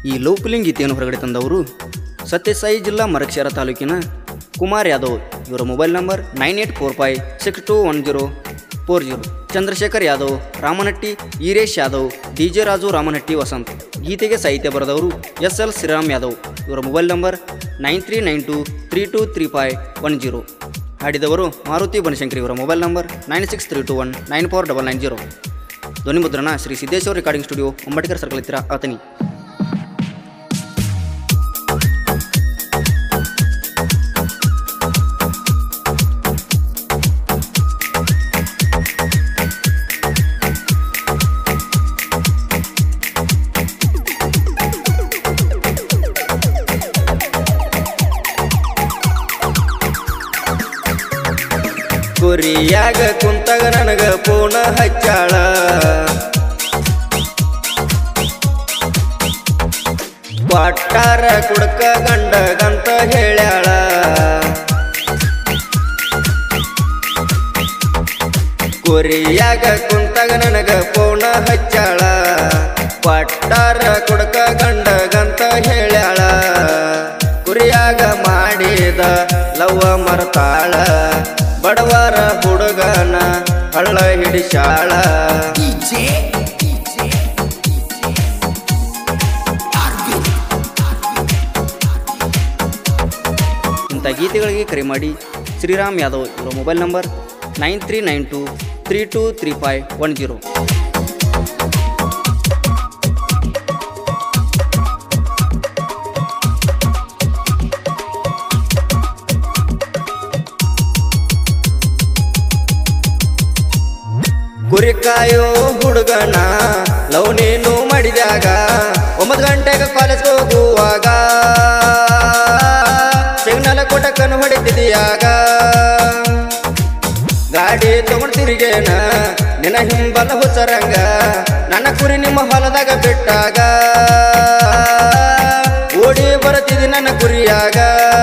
ಈ love filling ಗೀತೆಯನ್ನು ಹೊರಗಡೆ ತಂದವರು ಸತ್ಯಸಾಯಿ ಜಿಲ್ಲಾ ಮರಕ್ಷರ ತಾಲೂಕಿನ ಕುಮಾರ್ ಯಾದವ್. ಇವರ mobile number 9845621040. Chandrashekhar Yadav, Ramanatti Eresh Yadav, DJ Raju Ramanatti Vasanth. ಗೀತೆಗೆ ಸಾಹಿತ್ಯ ಬರೆದವರು SL ಶ್ರೀರಾಮ್ ಯಾದವ್. ಇವರ ಮೊಬೈಲ್ ನಂಬರ್ 9392323510. ಹಾಡಿದವರು ಮಾರುತಿ ಬನಶಂಕರಿ. ಇವರ ಮೊಬೈಲ್ ನಂಬರ್ 9632194990. ಧ್ವನಿ ಮುದ್ರಣ Shri Siddeshwara recording studio, Ambedkar circle ಹತ್ತಿರ, ಆತನಿ. ಗುರಿಯಾಗ ಕುಂತಾಗ ನನಗ ಪೂರ್ಣ ಹಚ್ಚಾಳ, ಕ್ವಾಟ್ಟಾರ ಕುಡ್ಕ ಗಂಡಗಂತ ಹೇಳ್ಯಾಳ. ಗುರಿಯಾಗ ಕುಂತಾಗ ನನಗ ಪೂರ್ಣ ಹಚ್ಚಾಳ, ಕ್ವಾಟ್ಟಾರ ಕುಡ್ಕ ಗಂಡಗಂತ ಹೇಳ್ಯಾಳ. ಗುರಿಯಾಗ ಮಾಡಿದ ಲವ್ವ ಮರ್ತಾಳ, ಬಡವರ ಹುಡುಗನ ಹಳ್ಳ ಹಿಡಿಸಾಳ. ಇಂಥ ಗೀತೆಗಳಿಗೆ ಕರೆ ಮಾಡಿ ಶ್ರೀರಾಮ್ ಯಾದವ್. ಇವರ ಮೊಬೈಲ್ ನಂಬರ್ 9392323510. ಗುರಿ ಕಾಯೋ ಹುಡುಗನ ಲವ್ ನೀನು ಮಾಡಿದಾಗ 9 ಗಂಟೆಗೆ ಕಾಲೇಜ್ಗೆ ಹೋಗುವಾಗ ಸಿಗ್ನಲ್ ಕೊಟ್ಟಕ್ಕನ್ನು ಹೊಡಿತಿದೀಯಾಗ. ಗಾಡಿ ತಗೊಂಡು ತಿರುಗೇನ ನಿನ್ನ ಹಿಂಬಲ ಹುಚ್ಚರಂಗ, ನನ್ನ ಕುರಿ ನಿಮ್ಮ ಹೊಲದಾಗ ಬಿಟ್ಟಾಗ ಓಡಿ ಬರುತ್ತಿದ್ದಿ ನನ್ನ ಕುರಿಯಾಗ.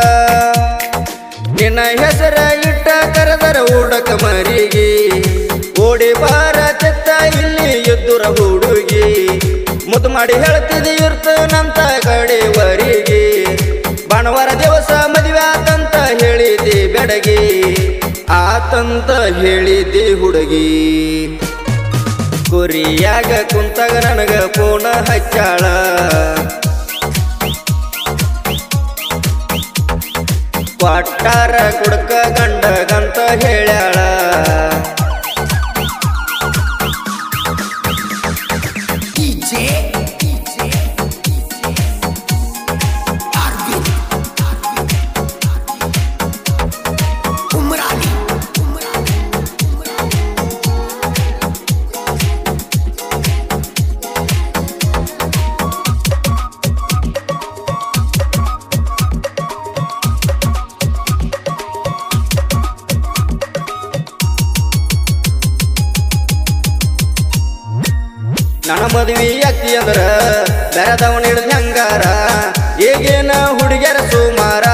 ನಿನ್ನ ಹೆಸರ ಇಟ್ಟ ಕರೆದರ ಹುಡುಕ ಮರಿಗೆ, ಓಡಿ ಬಾರತ್ತ ಇಲ್ಲಿ ಎದ್ದುರ ಹುಡುಗಿ. ಮುದ್ದು ಮಾಡಿ ಹೇಳ್ತಿದ್ದಿ ಇರ್ತನಂತ ಕಡೆವರಿಗೆ, ಭಾನುವಾರ ದಿವಸ ಮದುವೆ ಆತಂತ ಹೇಳಿದ್ದಿ ಬೆಡಗಿ, ಆತಂತ ಹೇಳಿದ್ದಿ ಹುಡುಗಿ. ಗುರಿಯಾಗ ಕುಂತಾಗ ನನಗ ಪೂರ್ಣ ಹಚ್ಚಾಳ, ಕ್ವಾಟ್ಟಾರ ಕುಡ್ಕ ಗಂಡಗಂತ ಹೇಳ್ಯಾಳ. ನನ್ನ ಮದುವೆ ಅಕ್ಕಿ ಅಂದ್ರ ಬೆರದವನ ಹಿಡ್ದ ಹಂಗಾರ, ಈಗಿನ ಹುಡುಗ್ಯರ ಸುಮಾರ,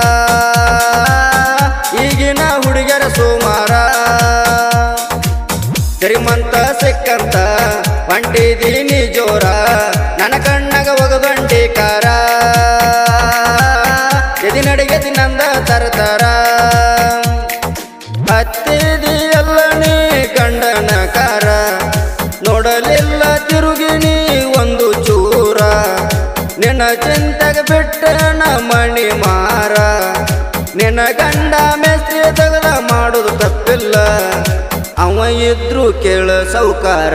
ಈಗಿನ ಹುಡುಗ್ಯರ ಸುಮಾರ. ಶ್ರೀಮಂತ ಸಿಕ್ಕಂತ ಹೊಂಟಿದೀನಿ ಜೋರ, ನನ್ನ ಕಣ್ಣಾಗ ಒಗದೊಂಟಿ ಕಾರ, ಎದಿನಡಿಗೆದಿ ನಂದ ತರತರ. ಹತ್ತಿದಿ ಎಲ್ಲ ನೀ ಗಂಡನ ಕಾರ, ನೋಡಲಿಲ್ಲ ತಿರುಗಿನಿ ಒಂದು ಚೂರ. ನಿನ್ನ ಚಿಂತೆಗ ಬಿಟ್ಟ ಮಣಿ ಮಾರ, ನಿನ್ನ ಗಂಡ ಮೇಸ್ತ್ರಿ ತೆಗೆದ ಮಾಡುದು ತಪ್ಪಿಲ್ಲ, ಅವ ಇದ್ರು ಕೇಳ ಸೌಕಾರ.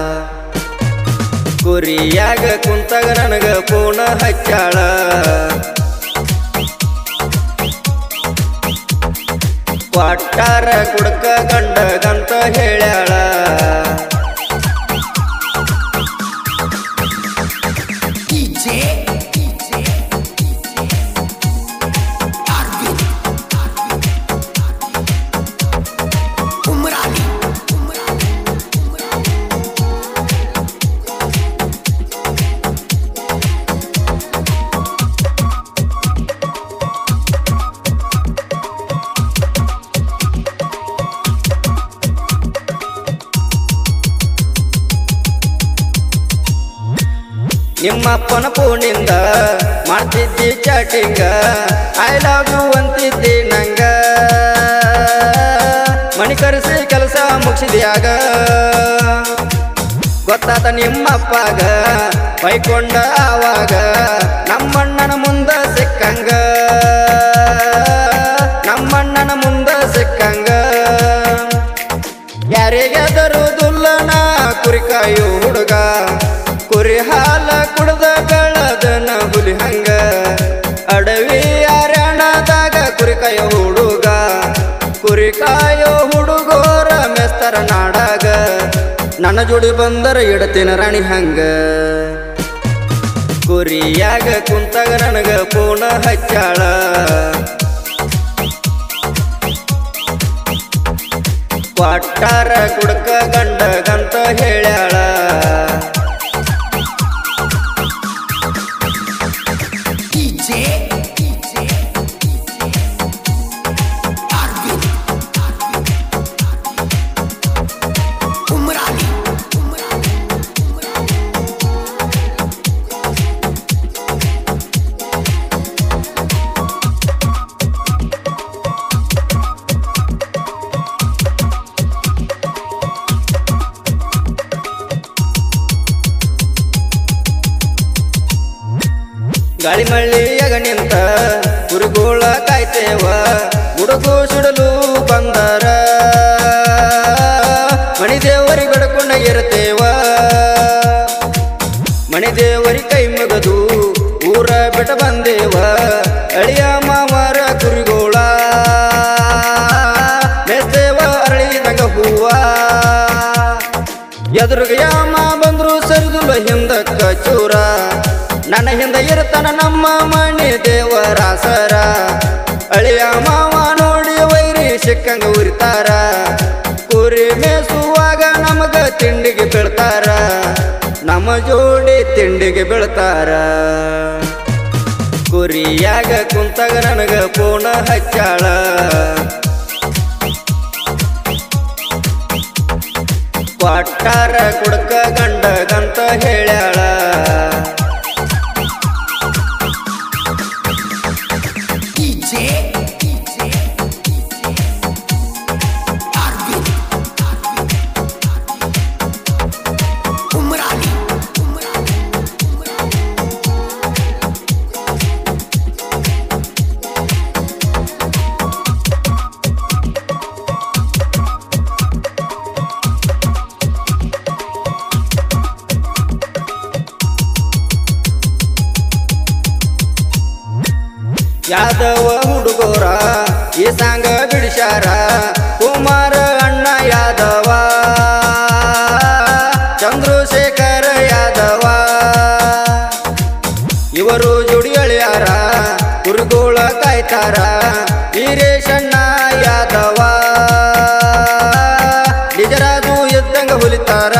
ಗುರಿಯಾಗ ಕುಂತಾಗ ನನಗ ಪೂರ್ಣ ಹಚ್ಚಾಳ, ಕ್ವಾಟ್ಟಾರ ಕುಡ್ಕ ಗಂಡಗಂತ ಹೇಳ್ಯಾಳ. ನಿಮ್ಮ ಅಪ್ಪನ ಫೋನಿಂದ ಮಾಡ್ತಿದ್ದಿ ಚಾಟಿಂಗ ಐ ಲವ್ ಯು ಅಂತಿದ್ದಿ ನಂಗ ಮಣಿ ಕರೆಸಿ ಕೆಲಸ ಮುಗಿಸಿದ್ಯಾಗ ಗೊತ್ತಾತ ನಿಮ್ಮಪ್ಪಾಗ ಬೈಕೊಂಡ ಆವಾಗ ನಮ್ಮಣ್ಣನ ಮುಂದ ಸಿಕ್ಕಂಗ ನಮ್ಮಣ್ಣನ ಮುಂದ ಸಿಕ್ಕಂಗ ಯಾರಿಗೆ ತರುವುದಿಲ್ಲನ ಕುರಿ ಕಾಯೋ ಹುಡುಗ ಕುರಿ ಹಾಲ ಕುಡ್ದ ಕಳದನ ಹುಲಿ ಹಂಗ ಅಡವಿ ಅರಣ್ಯದಾಗ ಕುರಿ ಕಾಯೋ ಹುಡುಗ ಕುರಿ ಕಾಯೋ ಹುಡುಗೋರ ಮೆಸ್ತರ ನಾಡಾಗ ನನ್ನ ಜೋಡಿ ಬಂದರ ಇಡತೇನ ರಾಣಿ ಹಂಗ ಕುರಿಯಾಗ ಕುಂತಾಗ ನನಗ ಫೋನ ಹಚ್ಚಾಳ ಪಟ್ಟಾರ ಕುಡ್ಕ ಗಂಡಗಂತ ಹೇಳ್ಯಾಳ ಗಾಳಿ ಮಳ್ಳಿಯಾಗ ನಿಂತ ಕುರುಗೋಳ ಕಾಯ್ತೇವ ಹುಡುಗು ಸುಡಲು ಬಂದರ ಮಣಿದೇವರಿ ಬಡ್ಕೊಂಡ ಇರ್ತೇವ ಮಣಿದೇವರಿ ಕೈ ಮುಗದು ಊರ ಬಿಟ್ಟ ಬಂದೇವ ಅಳಿಯ ಮಾಮರ ಕುರುಗೋಳ ಮೆಸ್ತೇವ ಅರಳಿದಂಗ ಹೂವ ಎದುರುಗ ಯಾಮ ಬಂದ್ರು ಸರಿದುಲ ಹಿಂದಕ್ಕ ಚೂರ ನನ್ನ ಹಿಂದ ಇರ್ತಾನ ನಮ್ಮ ಮಣಿ ದೇವರಾಸರ ಅಳಿಯ ಮಾವ ನೋಡಿ ವೈರಿ ಸಿಕ್ಕಂಗ ಉರಿತಾರ ಕುರಿ ಮೇಸುವಾಗ ನಮಗ ತಿಂಡಿಗೆ ಬೀಳ್ತಾರ ನಮ್ಮ ಜೋಡಿ ತಿಂಡಿಗೆ ಬೀಳ್ತಾರ ಕುರಿಯಾಗ ಕುಂತಾಗ ನನಗ ಫೋನ ಹಚ್ಚಾಳ ಪಟ್ಟಾರ ಕುಡ್ಕ ಗಂಡಗಂತ ಹೇಳ್ಯಾಳ ಯಾದವ ಹುಡುಗೋರ ಈ ಸಾಂಗ ಬಿಡಿಸ್ಯಾರ ಕುಮಾರ ಅಣ್ಣ ಯಾದವ ಚಂದ್ರಶೇಖರ ಯಾದವ ಇವರು ಜೋಡಿ ಅಳಿಯಾರ ಕುರುಗೋಳ ಕಾಯ್ತಾರ ವೀರೇಶಣ್ಣ ಯಾದವ ನಿಜರಾಜು ಎದ್ದಂಗ ಹುಲಿತಾರ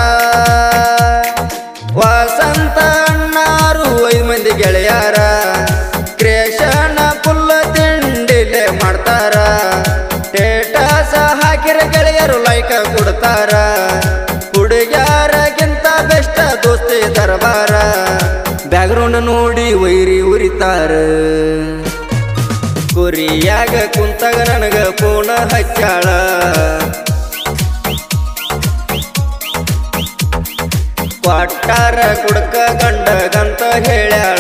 ವಸಂತ ಅಣ್ಣಾರು 5 ಮಂದಿ ಗೆಳೆಯಾರ ಕ್ರೇಷನ ಪುಲ್ಲ ತಿಂಡಿಲೆ ಮಾಡ್ತಾರ ಸ್ಟೇಟಸ್ ಹಾಕಿರ ಗೆಳೆಯರು ಲೈಕ ಕೊಡ್ತಾರ ಹುಡುಗ್ಯಾರಗಿಂತ ಬೆಸ್ಟ್ ದೋಸ್ತಿ ದರ್ಬಾರ ಬ್ಯಾಗ್ರೌಂಡ್ ನೋಡಿ ವೈರಿ ಉರಿತಾರ ಕುರಿಯಾಗ ಕುಂತಾಗ ನನಗ ಫೋನ ಹಚ್ಚಾಳ ಪಟ್ಟಾರ ಕುಡ್ಕ ಗಂಡಗಂತ ಹೇಳ್ಯಾಳ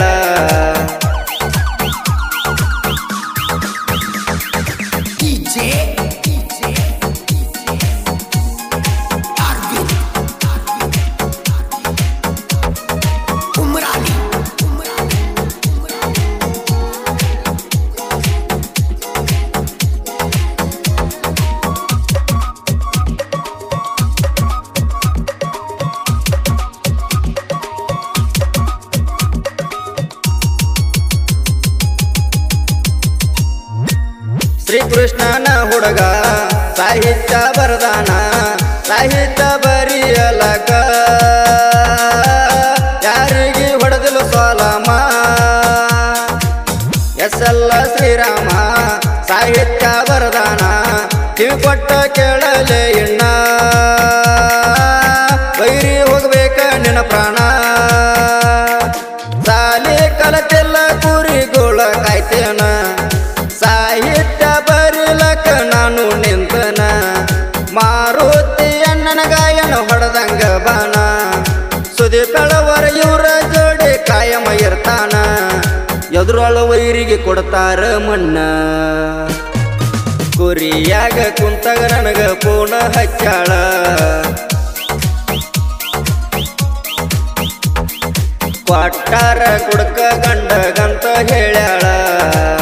ಶ್ರೀಕೃಷ್ಣನ ಹುಡುಗ ಸಾಹಿತ್ಯ ಬರದಾನ ಸಾಹಿತ್ಯ ಬರಿಯಲಕ ಯಾರಿಗೆ ಹೊಡೆದಲು ಸೋಲಮ ಎಸ್ಎಲ್ಲ ಶ್ರೀರಾಮ ಸಾಹಿತ್ಯ ಬರದಾನ ಕಿವಿ ಕೊಟ್ಟ ಕೇಳಲೆ ಇಣ್ಣ ವೈರಿ ಹೋಗ್ಬೇಕ ನಿನ್ನ ಪ್ರಾಣ ಕಲತೆಲ್ಲ ಕುರಿಗೋಳ ಕಾಯ್ತೇನ ಸಾಹಿತ್ಯ ಬರಿಲಕ ನಾನು ನಿಂತನ ಮಾರುತಿ ಅಣ್ಣನ ಗಾಯನ ಹೊಡೆದಂಗ ಬಾನ ಸುದೀಪಳವರ ಇವರ ಜೋಡಿ ಕಾಯಮ ಇರ್ತಾನ ಎದುರೊಳ ವೈರಿಗೆ ಕೊಡ್ತಾರ ಮಣ್ಣ ಕುರಿಯಾಗ ಕುಂತಾಗ ನನಗ ಪೂರ್ಣ ಹಚ್ಚಾಳ ಕೊಟ್ಟಾರ ಕುಡ್ಕ ಗಂಡಗಂತ ಹೇಳ್ಯಾಳ